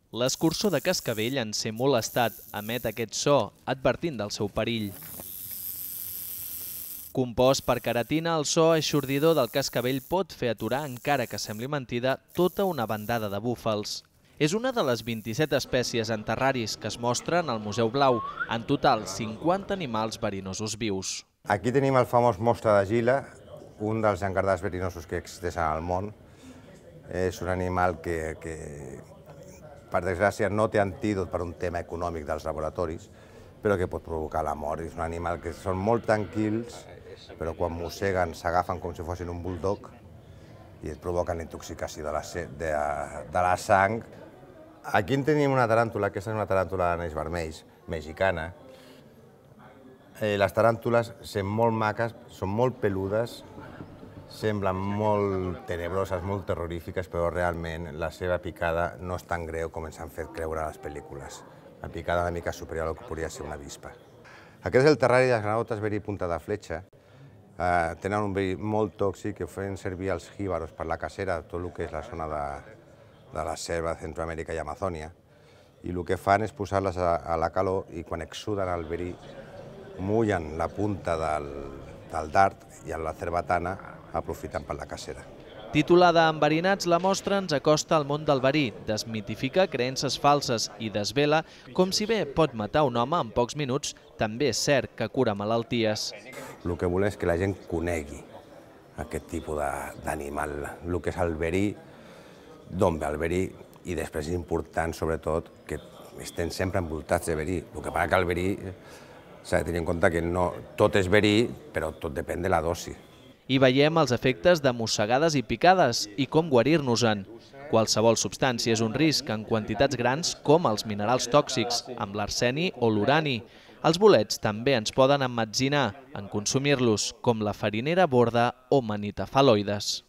L'escurçó de cascavell, en ser molestat, emet aquest so, advertint del seu perill. Compost per queratina, el so eixordidor del cascavell pot fer aturar, encara que sembli mentida, tota una bandada de búfals. És una de les 27 espècies en terraris que es mostren al Museu Blau, en total 50 animals verinosos vius. Aquí tenim el famós mostre de Gila, un dels llangardaix verinosos que existeixen al món. És un animal que per desgràcia, no té antídot per un tema econòmic dels laboratoris, però que pot provocar la mort. És un animal que són molt tranquils, però quan mosseguen s'agafen com si fossin un bulldog i et provoquen la intoxicació de la sang. Aquí en tenim una taràntula, aquesta és una taràntula d'anells vermells, mexicana. Les taràntules són molt maques, són molt peludes, semblen molt tenebroses, molt terrorífiques, però realment la seva picada no és tan greu com ens han fet creure a les pel·lícules. La picada una mica superior al que podria ser una avispa. Aquest és el terrari de les granotes verí punta de fletxa. Tenen un verí molt tòxic que fan servir els jíbaros per la cacera, tot el que és la zona de la selva de Centroamèrica i Amazònia. I el que fan és posar-les a la calor i quan exsuden el verí mullen la punta del dard i amb la cerbatana aprofiten per la cacera. Titulada Enverinats, la mostra ens acosta al món del verí, desmitifica creences falses i desvela com si bé pot matar un home en pocs minuts, també és cert que cura malalties. El que volem és que la gent conegui aquest tipus d'animal, el que és el verí, d'on ve el verí, i després és important, sobretot, que estem sempre envoltats de verí. El que passa que el verí s'ha de tenir en compte que no tot és verí, però tot depèn de la dosi. Hi veiem els efectes de mossegades i picades i com guarir-nos-en. Qualsevol substància és un risc en quantitats grans com els minerals tòxics, amb l'arseni o l'urani. Els bolets també ens poden emmetzinar en consumir-los, com la farinera borda o manitafaloides.